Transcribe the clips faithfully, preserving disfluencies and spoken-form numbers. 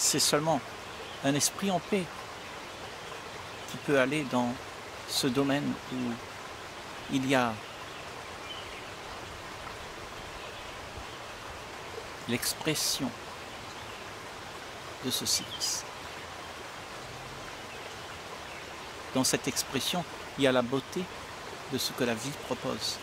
c'est seulement un esprit en paix qui peut aller dans ce domaine où il y a l'expression de ce silence. Dans cette expression, il y a la beauté de ce que la vie propose.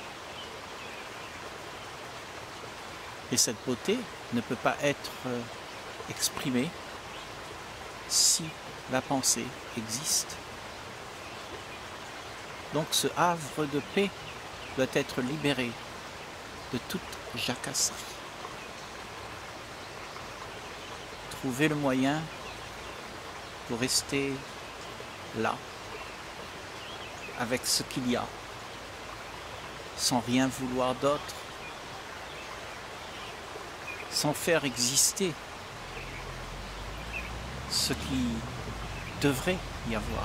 Et cette beauté ne peut pas être exprimée si la pensée existe. Donc ce havre de paix doit être libéré de toute jacasserie. Trouver le moyen pour rester là, avec ce qu'il y a, sans rien vouloir d'autre, sans faire exister ce qui devrait y avoir.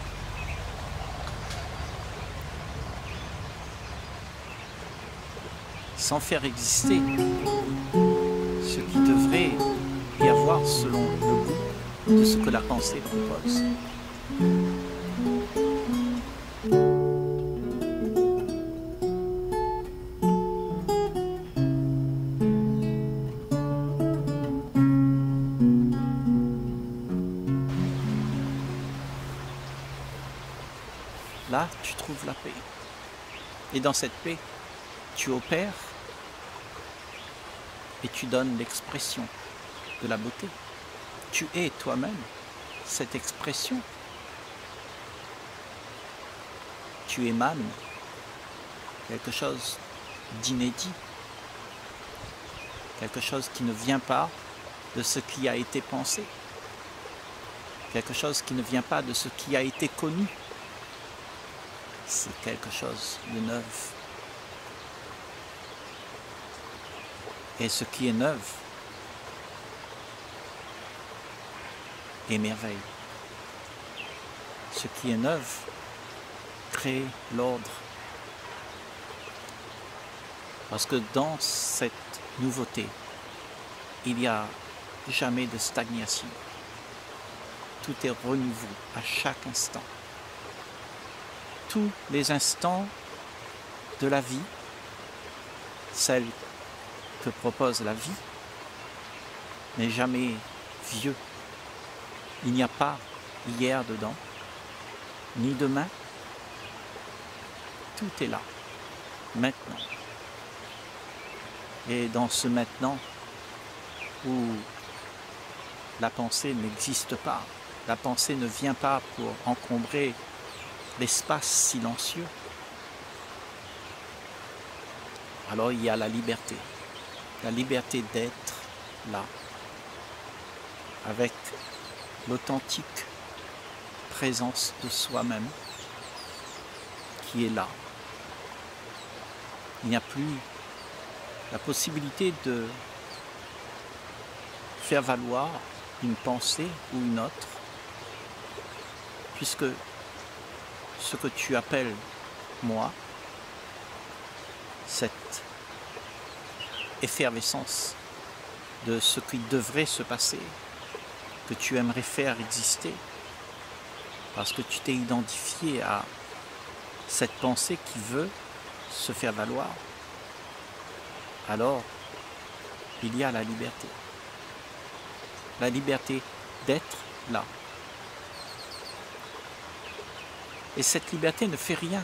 Sans faire exister ce qui devrait y avoir selon le goût de ce que la pensée propose. Là, tu trouves la paix. Et dans cette paix, tu opères et tu donnes l'expression de la beauté. Tu es toi-même cette expression. Tu émanes quelque chose d'inédit, quelque chose qui ne vient pas de ce qui a été pensé, quelque chose qui ne vient pas de ce qui a été connu. C'est quelque chose de neuf. Et ce qui est neuf est merveille. Ce qui est neuf crée l'ordre. Parce que dans cette nouveauté, il n'y a jamais de stagnation. Tout est renouveau à chaque instant. Tous les instants de la vie, celle que propose la vie, n'est jamais vieux. Il n'y a pas hier dedans, ni demain. Tout est là, maintenant. Et dans ce maintenant où la pensée n'existe pas, la pensée ne vient pas pour encombrer l'espace silencieux, alors il y a la liberté, la liberté d'être là, avec l'authentique présence de soi-même qui est là. Il n'y a plus la possibilité de faire valoir une pensée ou une autre, puisque ce que tu appelles moi, cette effervescence de ce qui devrait se passer, que tu aimerais faire exister, parce que tu t'es identifié à cette pensée qui veut se faire valoir, alors il y a la liberté. La liberté d'être là. Et cette liberté ne fait rien,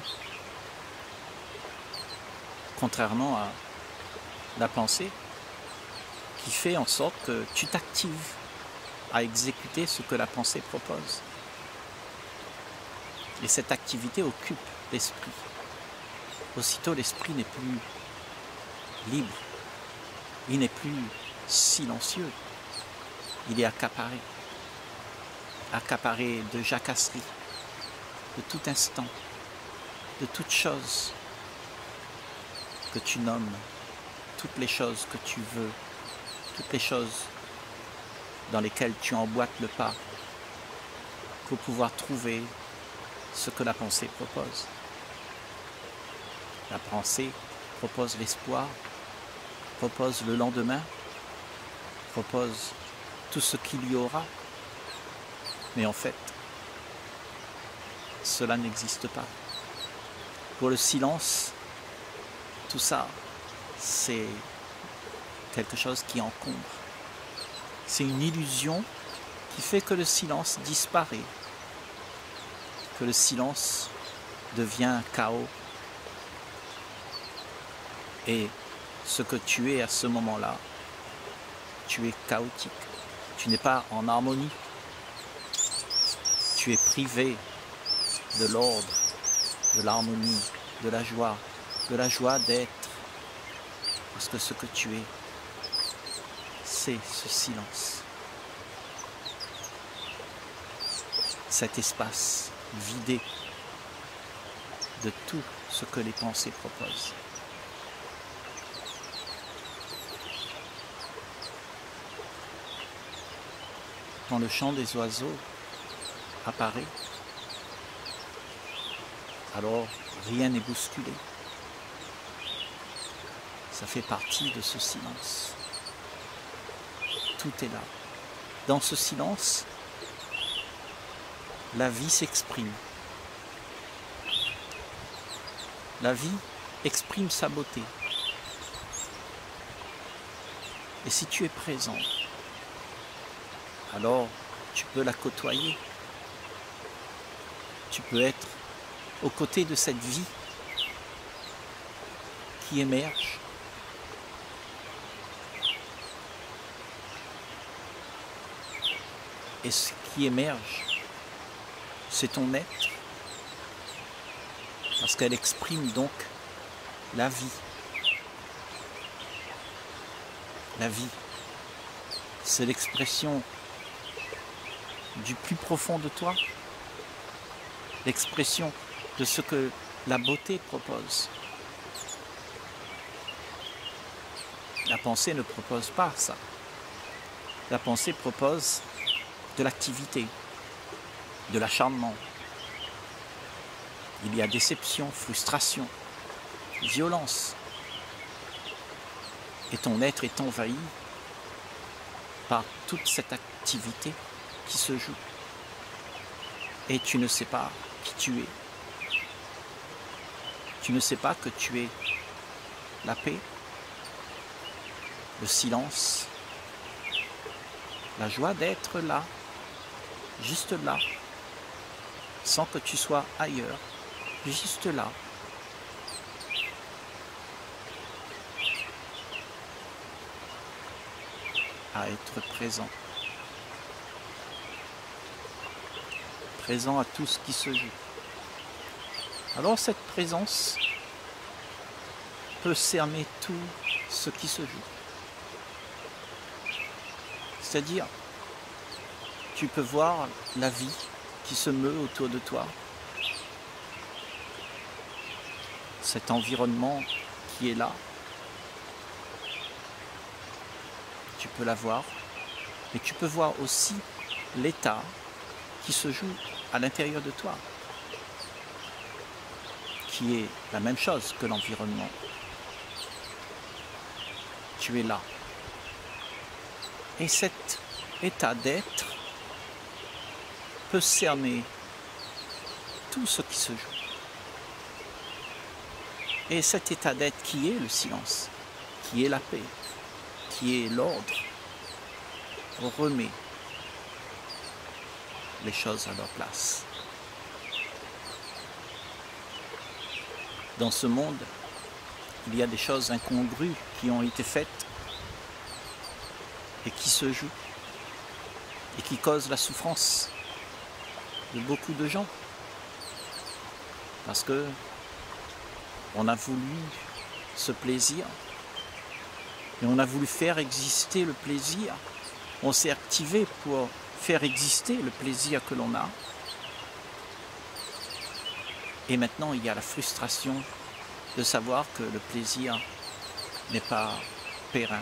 contrairement à la pensée, qui fait en sorte que tu t'actives à exécuter ce que la pensée propose. Et cette activité occupe l'esprit. Aussitôt, l'esprit n'est plus libre, il n'est plus silencieux, il est accaparé, accaparé de jacasserie, de tout instant, de toute chose que tu nommes, toutes les choses que tu veux, toutes les choses dans lesquelles tu emboîtes le pas pour pouvoir trouver ce que la pensée propose. La pensée propose l'espoir, propose le lendemain, propose tout ce qu'il y aura. Mais en fait, cela n'existe pas. Pour le silence, tout ça, c'est quelque chose qui encombre. C'est une illusion qui fait que le silence disparaît, que le silence devient un chaos. Et ce que tu es à ce moment-là, tu es chaotique. Tu n'es pas en harmonie. Tu es privé de l'ordre, de l'harmonie, de la joie, de la joie d'être. Parce que ce que tu es, c'est ce silence. Cet espace vidé de tout ce que les pensées proposent. Quand le chant des oiseaux apparaît, alors rien n'est bousculé. Ça fait partie de ce silence. Tout est là. Dans ce silence, la vie s'exprime. La vie exprime sa beauté. Et si tu es présent, alors tu peux la côtoyer. Tu peux être aux côtés de cette vie qui émerge. Et ce qui émerge, c'est ton être. Parce qu'elle exprime donc la vie. La vie, c'est l'expression du plus profond de toi, l'expression de ce que la beauté propose. La pensée ne propose pas ça. La pensée propose de l'activité, de l'acharnement. Il y a déception, frustration, violence. Et ton être est envahi par toute cette activité qui se joue. Et tu ne sais pas qui tu es. Tu ne sais pas que tu es la paix, le silence, la joie d'être là, juste là, sans que tu sois ailleurs, juste là. À être présent. Présent à tout ce qui se joue. Alors cette présence peut cerner tout ce qui se joue. C'est-à-dire, tu peux voir la vie qui se meut autour de toi. Cet environnement qui est là. Tu peux la voir. Et tu peux voir aussi l'état qui se joue à l'intérieur de toi, qui est la même chose que l'environnement. Tu es là. Et cet état d'être peut cerner tout ce qui se joue. Et cet état d'être qui est le silence, qui est la paix, qui est l'ordre, remet les choses à leur place. Dans ce monde, il y a des choses incongrues qui ont été faites et qui se jouent et qui causent la souffrance de beaucoup de gens. Parce que on a voulu ce plaisir et on a voulu faire exister le plaisir. On s'est activé pour faire exister le plaisir que l'on a. Et maintenant, il y a la frustration de savoir que le plaisir n'est pas périn.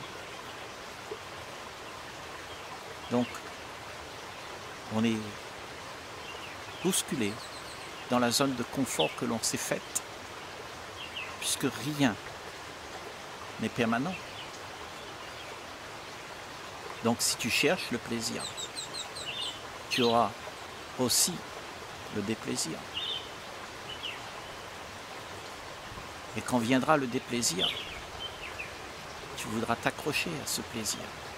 Donc, on est bousculé dans la zone de confort que l'on s'est faite, puisque rien n'est permanent. Donc si tu cherches le plaisir, tu auras aussi le déplaisir. Et quand viendra le déplaisir, tu voudras t'accrocher à ce plaisir.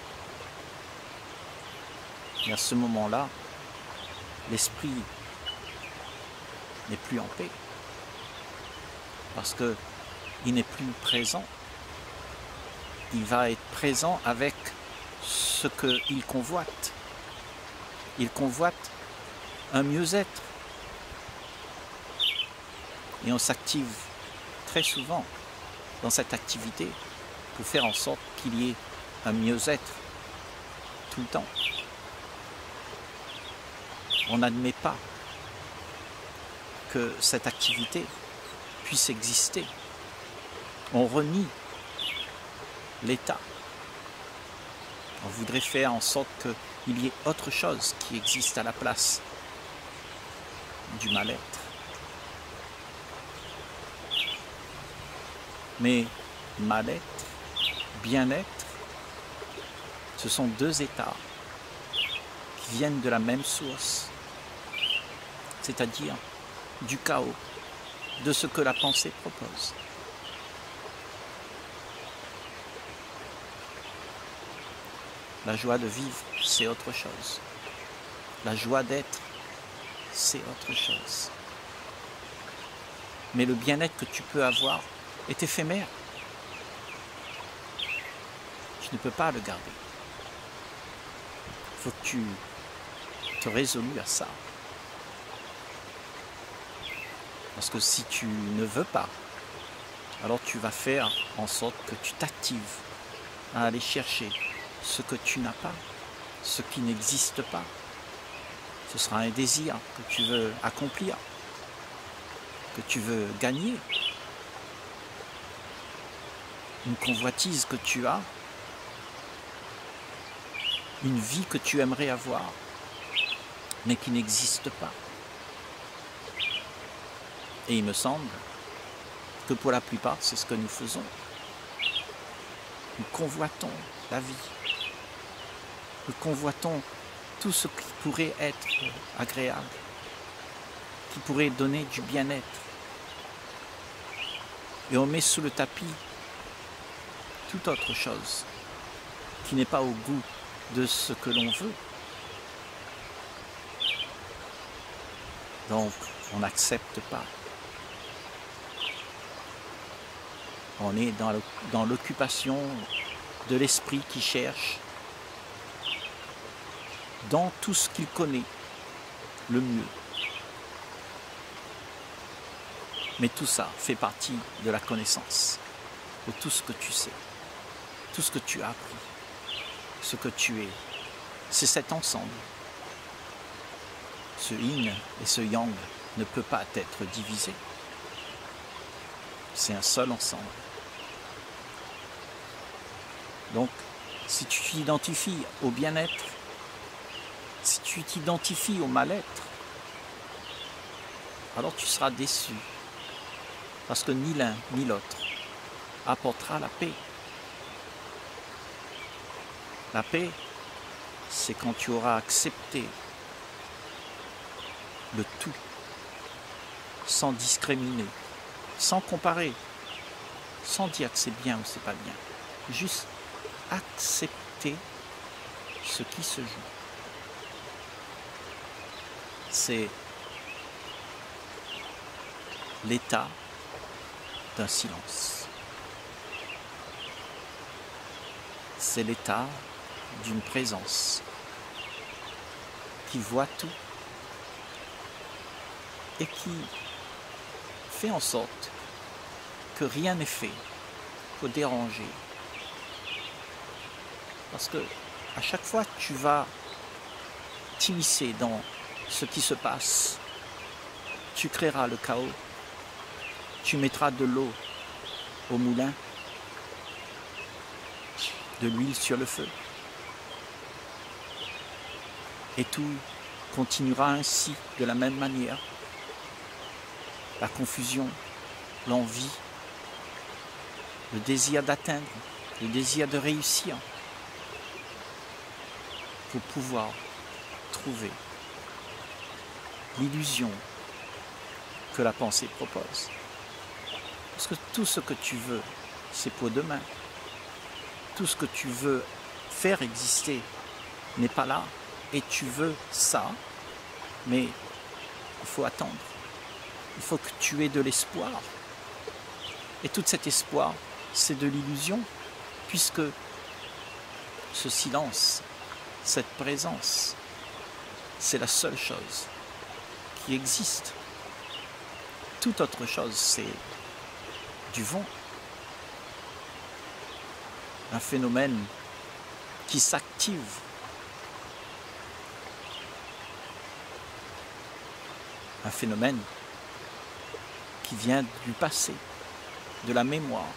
Et à ce moment-là, l'esprit n'est plus en paix. Parce qu'il n'est plus présent. Il va être présent avec ce qu'il convoite. Il convoite un mieux-être. Et on s'active très souvent dans cette activité pour faire en sorte qu'il y ait un mieux-être tout le temps. On n'admet pas que cette activité puisse exister. On renie l'état. On voudrait faire en sorte qu'il y ait autre chose qui existe à la place du mal-être. Mais mal-être, bien-être, ce sont deux états qui viennent de la même source, c'est-à-dire du chaos, de ce que la pensée propose. La joie de vivre, c'est autre chose. La joie d'être, c'est autre chose. Mais le bien-être que tu peux avoir est éphémère. Tu ne peux pas le garder. Il faut que tu te résolues à ça. Parce que si tu ne veux pas, alors tu vas faire en sorte que tu t'actives à aller chercher ce que tu n'as pas, ce qui n'existe pas. Ce sera un désir que tu veux accomplir, que tu veux gagner, une convoitise que tu as, une vie que tu aimerais avoir, mais qui n'existe pas. Et il me semble que pour la plupart, c'est ce que nous faisons. Nous convoitons la vie. Nous convoitons tout ce qui pourrait être agréable, qui pourrait donner du bien-être. Et on met sous le tapis toute autre chose qui n'est pas au goût de ce que l'on veut. Donc, on n'accepte pas. On est dans l'occupation de l'esprit qui cherche dans tout ce qu'il connaît le mieux. Mais tout ça fait partie de la connaissance, de tout ce que tu sais, tout ce que tu as appris, ce que tu es. C'est cet ensemble. Ce yin et ce yang ne peut pas être divisé. C'est un seul ensemble. Donc, si tu t'identifies au bien-être, si tu t'identifies au mal-être, alors tu seras déçu. Parce que ni l'un ni l'autre apportera la paix. La paix, c'est quand tu auras accepté le tout, sans discriminer, sans comparer, sans dire que c'est bien ou c'est pas bien. Juste accepter ce qui se joue. C'est l'état d'un silence. C'est l'état d'une présence qui voit tout et qui fait en sorte que rien n'est fait pour déranger. Parce que à chaque fois que tu vas t'immiscer dans ce qui se passe, tu créeras le chaos, tu mettras de l'eau au moulin, de l'huile sur le feu. Et tout continuera ainsi, de la même manière. La confusion, l'envie, le désir d'atteindre, le désir de réussir. pour pouvoir trouver l'illusion que la pensée propose. Parce que tout ce que tu veux, c'est pour demain. Tout ce que tu veux faire exister n'est pas là. Et tu veux ça, mais il faut attendre. Il faut que tu aies de l'espoir. Et tout cet espoir, c'est de l'illusion, puisque ce silence, cette présence, c'est la seule chose qui existe. Toute autre chose, c'est du vent. Un phénomène qui s'active. Un phénomène qui vient du passé, de la mémoire.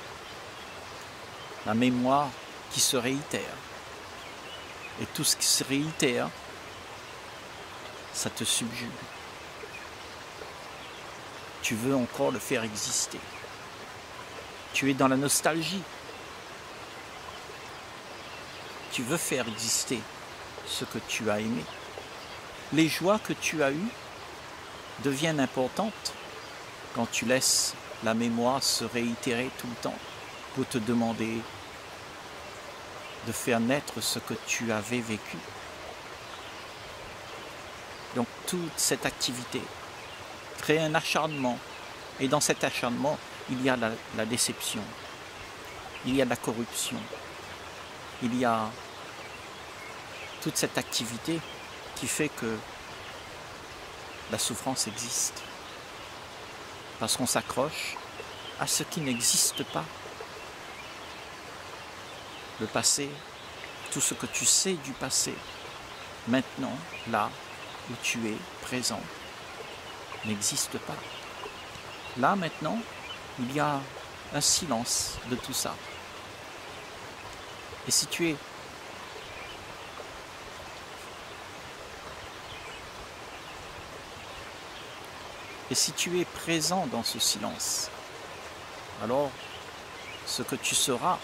La mémoire qui se réitère. Et tout ce qui se réitère, ça te subjugue. Tu veux encore le faire exister. Tu es dans la nostalgie. Tu veux faire exister ce que tu as aimé. Les joies que tu as eues deviennent importantes quand tu laisses la mémoire se réitérer tout le temps pour te demander de faire naître ce que tu avais vécu. Donc toute cette activité crée un acharnement, et dans cet acharnement, il y a la, la déception, il y a la corruption, il y a toute cette activité qui fait que la souffrance existe. Parce qu'on s'accroche à ce qui n'existe pas. Le passé, tout ce que tu sais du passé, maintenant, là où tu es présent, n'existe pas. Là, maintenant, il y a un silence de tout ça. Et si tu es Et si tu es présent dans ce silence, alors ce que tu seras,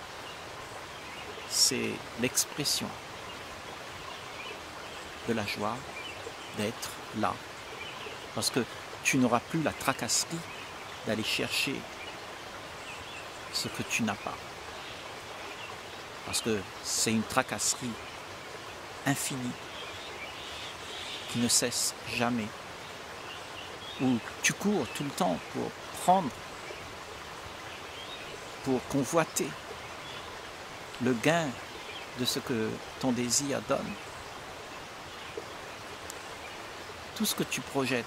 c'est l'expression de la joie d'être là. Parce que tu n'auras plus la tracasserie d'aller chercher ce que tu n'as pas. Parce que c'est une tracasserie infinie qui ne cesse jamais. Où tu cours tout le temps pour prendre, pour convoiter le gain de ce que ton désir donne. Tout ce que tu projettes,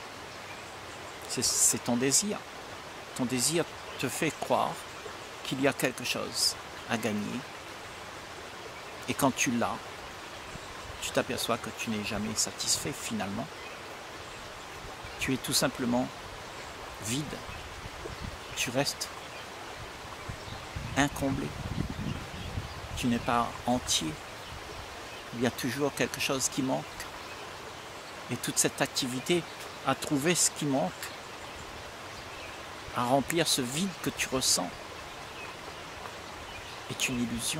c'est ton désir. Ton désir te fait croire qu'il y a quelque chose à gagner. Et quand tu l'as, tu t'aperçois que tu n'es jamais satisfait finalement. Tu es tout simplement vide. Tu restes incomblé. Tu n'es pas entier. Il y a toujours quelque chose qui manque. Et toute cette activité à trouver ce qui manque, à remplir ce vide que tu ressens, est une illusion.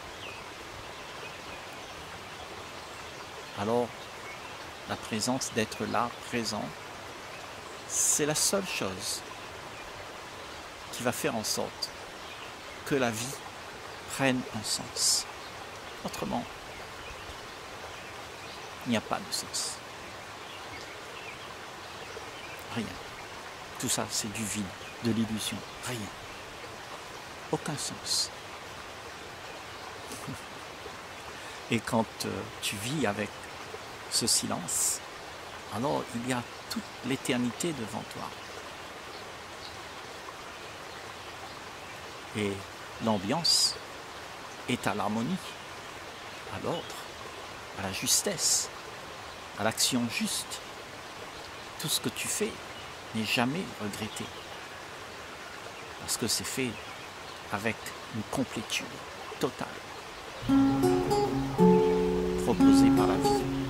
Alors, la présence d'être là, présent, c'est la seule chose qui va faire en sorte que la vie prenne un sens. Autrement, il n'y a pas de sens. Rien. Tout ça, c'est du vide, de l'illusion. Rien. Aucun sens. Et quand euh, tu vis avec ce silence, alors il y a toute l'éternité devant toi. Et l'ambiance est à l'harmonie, à l'ordre, à la justesse, à l'action juste. Tout ce que tu fais n'est jamais regretté. Parce que c'est fait avec une complétude totale proposée par la vie.